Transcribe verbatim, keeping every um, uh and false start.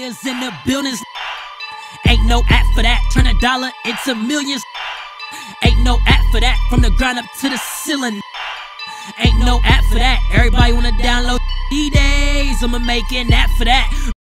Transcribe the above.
millions in the buildings. Ain't no app for that. Turn a dollar into millions. Ain't no app for that. From the ground up to the ceiling. Ain't no app for that. Everybody wanna download these days. I'ma make an app for that.